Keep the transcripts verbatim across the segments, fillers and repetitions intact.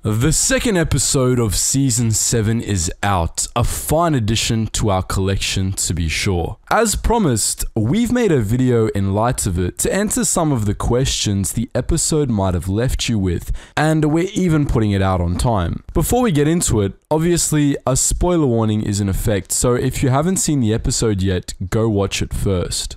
The second episode of Season seven is out, a fine addition to our collection to be sure. As promised, we've made a video in light of it to answer some of the questions the episode might have left you with, and we're even putting it out on time. Before we get into it, obviously a spoiler warning is in effect, so if you haven't seen the episode yet, go watch it first.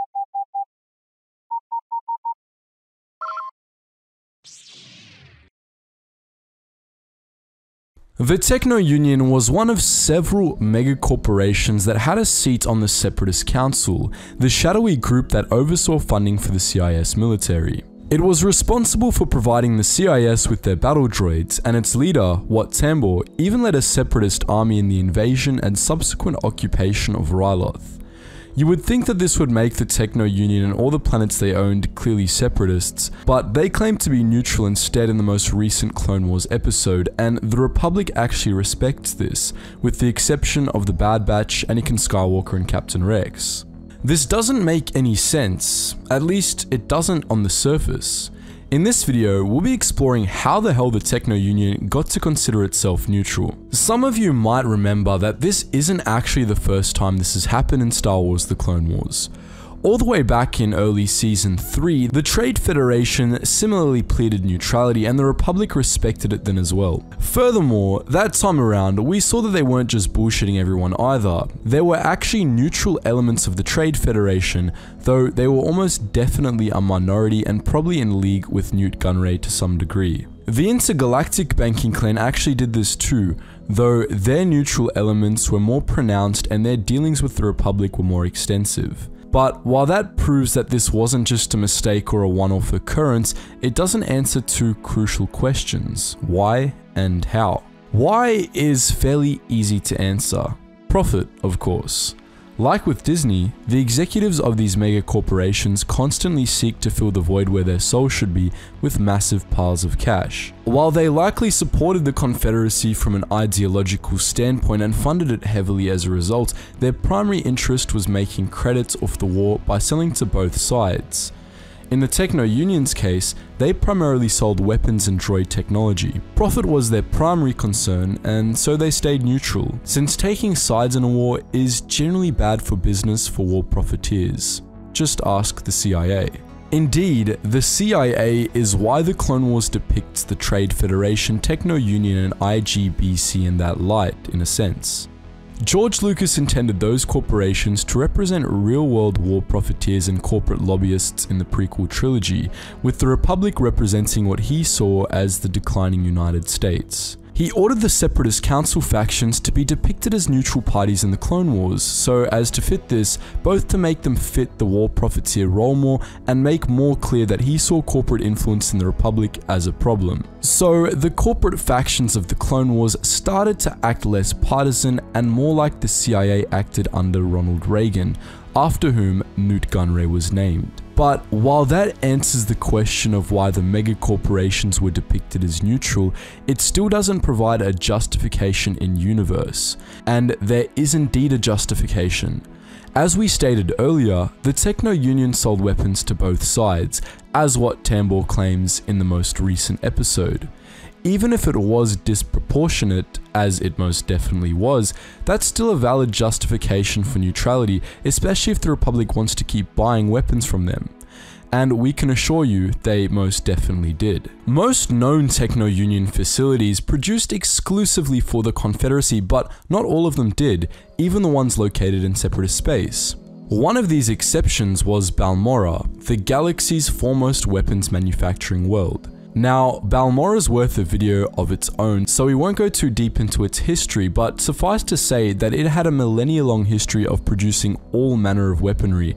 The Techno Union was one of several megacorporations that had a seat on the Separatist Council, the shadowy group that oversaw funding for the C I S military. It was responsible for providing the C I S with their battle droids, and its leader, Wat Tambor, even led a Separatist army in the invasion and subsequent occupation of Ryloth. You would think that this would make the Techno Union and all the planets they owned clearly separatists, but they claim to be neutral instead in the most recent Clone Wars episode, and the Republic actually respects this, with the exception of the Bad Batch, Anakin Skywalker and Captain Rex. This doesn't make any sense, at least it doesn't on the surface. In this video, we'll be exploring how the hell the Techno Union got to consider itself neutral. Some of you might remember that this isn't actually the first time this has happened in Star Wars: The Clone Wars. All the way back in early Season three, the Trade Federation similarly pleaded neutrality and the Republic respected it then as well. Furthermore, that time around, we saw that they weren't just bullshitting everyone either. There were actually neutral elements of the Trade Federation, though they were almost definitely a minority and probably in league with Nute Gunray to some degree. The Intergalactic Banking Clan actually did this too, though their neutral elements were more pronounced and their dealings with the Republic were more extensive. But while that proves that this wasn't just a mistake or a one-off occurrence, it doesn't answer two crucial questions: why and how. Why is fairly easy to answer. Profit, of course. Like with Disney, the executives of these mega corporations constantly seek to fill the void where their soul should be with massive piles of cash. While they likely supported the Confederacy from an ideological standpoint and funded it heavily as a result, their primary interest was making credits off the war by selling to both sides. In the Techno Union's case, they primarily sold weapons and droid technology. Profit was their primary concern, and so they stayed neutral, since taking sides in a war is generally bad for business for war profiteers. Just ask the C I A. Indeed, the C I A is why the Clone Wars depicts the Trade Federation, Techno Union, and I G B C in that light, in a sense. George Lucas intended those corporations to represent real-world war profiteers and corporate lobbyists in the prequel trilogy, with the Republic representing what he saw as the declining United States. He ordered the Separatist Council factions to be depicted as neutral parties in the Clone Wars, so as to fit this, both to make them fit the war profiteer role more and make more clear that he saw corporate influence in the Republic as a problem. So the corporate factions of the Clone Wars started to act less partisan and more like the C I A acted under Ronald Reagan, after whom Nute Gunray was named. But while that answers the question of why the megacorporations were depicted as neutral, it still doesn't provide a justification in universe. And there is indeed a justification. As we stated earlier, the Techno Union sold weapons to both sides, as Wat Tambor claims in the most recent episode. Even if it was disproportionate, as it most definitely was, that's still a valid justification for neutrality, especially if the Republic wants to keep buying weapons from them. And we can assure you, they most definitely did. Most known Techno Union facilities produced exclusively for the Confederacy, but not all of them did, even the ones located in Separatist space. One of these exceptions was Balmorra, the galaxy's foremost weapons manufacturing world. Now, Balmorra's worth a video of its own, so we won't go too deep into its history, but suffice to say that it had a millennia-long history of producing all manner of weaponry,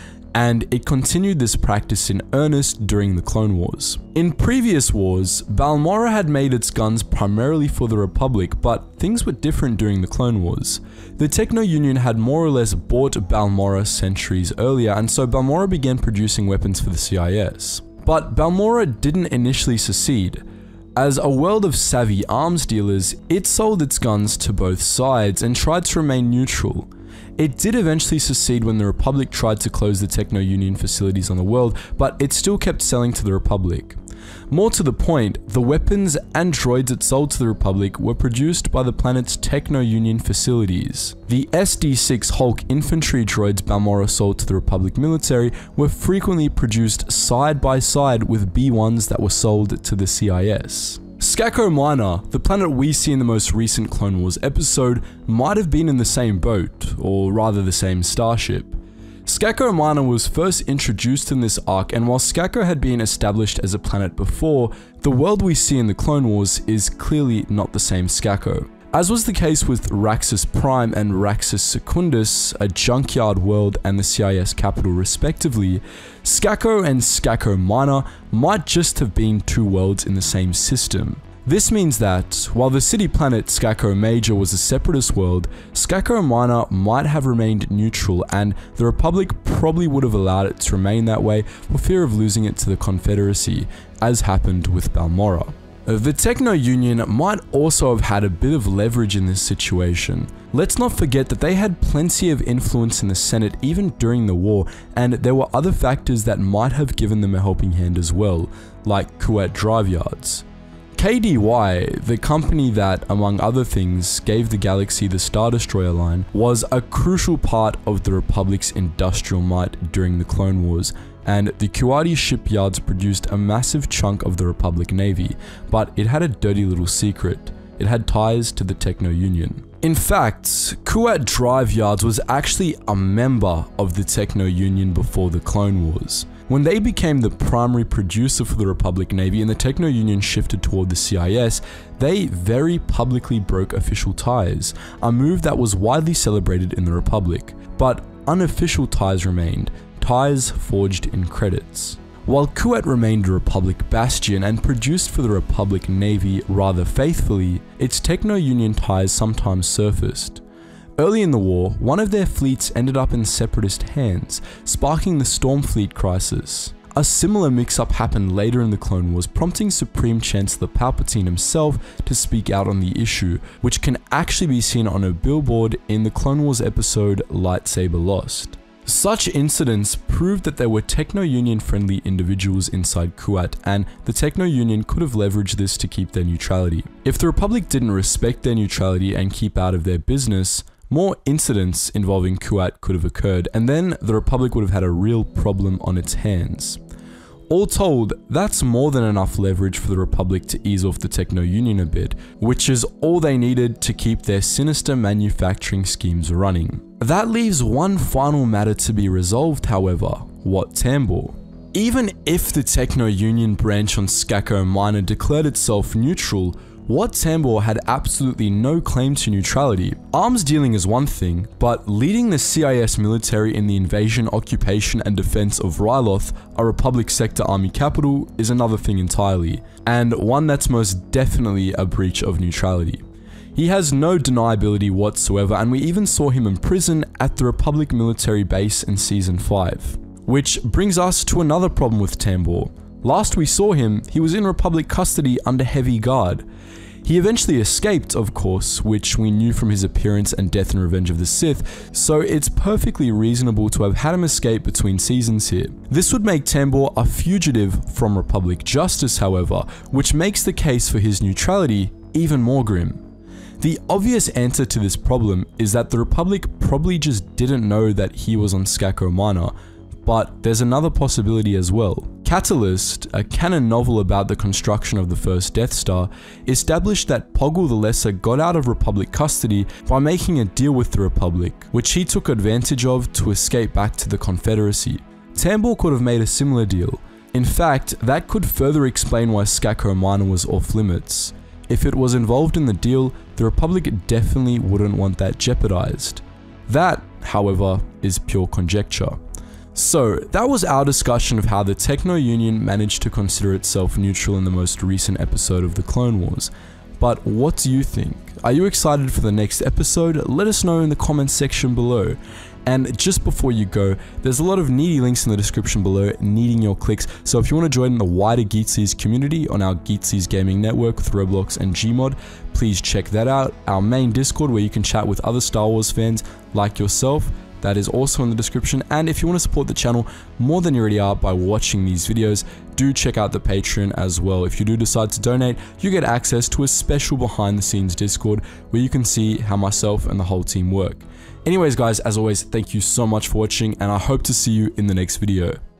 and it continued this practice in earnest during the Clone Wars. In previous wars, Balmorra had made its guns primarily for the Republic, but things were different during the Clone Wars. The Techno Union had more or less bought Balmorra centuries earlier, and so Balmorra began producing weapons for the C I S. But Balmorra didn't initially succeed. As a world of savvy arms dealers, it sold its guns to both sides and tried to remain neutral. It did eventually secede when the Republic tried to close the Techno-Union facilities on the world, but it still kept selling to the Republic. More to the point, the weapons and droids it sold to the Republic were produced by the planet's Techno-Union facilities. The S D six Hulk infantry droids Balmorra sold to the Republic military were frequently produced side by side with B ones that were sold to the C I S. Skako Minor, the planet we see in the most recent Clone Wars episode, might have been in the same boat, or rather the same starship. Skako Minor was first introduced in this arc, and while Skako had been established as a planet before, the world we see in the Clone Wars is clearly not the same Skako. As was the case with Raxus Prime and Raxus Secundus, a junkyard world and the C I S capital respectively, Skako and Skako Minor might just have been two worlds in the same system. This means that, while the city planet Skako Major was a separatist world, Skako Minor might have remained neutral, and the Republic probably would have allowed it to remain that way for fear of losing it to the Confederacy, as happened with Balmorra. The Techno-Union might also have had a bit of leverage in this situation. Let's not forget that they had plenty of influence in the Senate even during the war, and there were other factors that might have given them a helping hand as well, like Kuat drive yards. K D Y, the company that, among other things, gave the galaxy the Star Destroyer line, was a crucial part of the Republic's industrial might during the Clone Wars, and the Kuati shipyards produced a massive chunk of the Republic Navy, but it had a dirty little secret. It had ties to the Techno-Union. In fact, Kuat Drive Yards was actually a member of the Techno-Union before the Clone Wars. When they became the primary producer for the Republic Navy and the Techno-Union shifted toward the C I S, they very publicly broke official ties, a move that was widely celebrated in the Republic. But unofficial ties remained, ties forged in credits. While Kuat remained a Republic bastion and produced for the Republic Navy rather faithfully, its Techno-Union ties sometimes surfaced. Early in the war, one of their fleets ended up in separatist hands, sparking the Stormfleet crisis. A similar mix-up happened later in the Clone Wars, prompting Supreme Chancellor Palpatine himself to speak out on the issue, which can actually be seen on a billboard in the Clone Wars episode Lightsaber Lost. Such incidents proved that there were Techno-Union friendly individuals inside Kuat, and the Techno-Union could have leveraged this to keep their neutrality. If the Republic didn't respect their neutrality and keep out of their business, more incidents involving Kuat could have occurred, and then the Republic would have had a real problem on its hands. All told, that's more than enough leverage for the Republic to ease off the Techno-Union a bit, which is all they needed to keep their sinister manufacturing schemes running. That leaves one final matter to be resolved, however: Wat Tambor. Even if the Techno-Union branch on Skako Minor declared itself neutral, Wat Tambor had absolutely no claim to neutrality. Arms dealing is one thing, but leading the C I S military in the invasion, occupation, and defense of Ryloth, a Republic sector army capital, is another thing entirely, and one that's most definitely a breach of neutrality. He has no deniability whatsoever, and we even saw him in prison at the Republic military base in Season five. Which brings us to another problem with Tambor. Last we saw him, he was in Republic custody under heavy guard. He eventually escaped, of course, which we knew from his appearance and death in Revenge of the Sith, so it's perfectly reasonable to have had him escape between seasons here. This would make Tambor a fugitive from Republic justice, however, which makes the case for his neutrality even more grim. The obvious answer to this problem is that the Republic probably just didn't know that he was on Skako Minor, but there's another possibility as well. Catalyst, a canon novel about the construction of the first Death Star, established that Poggle the Lesser got out of Republic custody by making a deal with the Republic, which he took advantage of to escape back to the Confederacy. Tambor could have made a similar deal. In fact, that could further explain why Skako Minor was off limits. If it was involved in the deal, the Republic definitely wouldn't want that jeopardized. That, however, is pure conjecture. So, that was our discussion of how the Techno-Union managed to consider itself neutral in the most recent episode of the Clone Wars. But what do you think? Are you excited for the next episode? Let us know in the comments section below. And just before you go, there's a lot of needy links in the description below needing your clicks. So if you want to join the wider Geetsies community on our Geetsies gaming network with Roblox and Gmod, please check that out. Our main Discord where you can chat with other Star Wars fans like yourself, that is also in the description. And if you want to support the channel more than you already are by watching these videos, do check out the Patreon as well. If you do decide to donate, you get access to a special behind the scenes Discord where you can see how myself and the whole team work. Anyways guys, as always, thank you so much for watching and I hope to see you in the next video.